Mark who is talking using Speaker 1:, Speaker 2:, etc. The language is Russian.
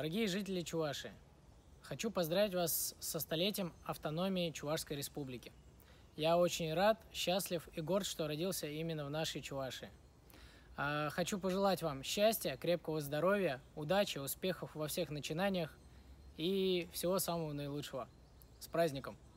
Speaker 1: Дорогие жители Чувашии, хочу поздравить вас со столетием автономии Чувашской Республики. Я очень рад, счастлив и горд, что родился именно в нашей Чувашии. Хочу пожелать вам счастья, крепкого здоровья, удачи, успехов во всех начинаниях и всего самого наилучшего. С праздником!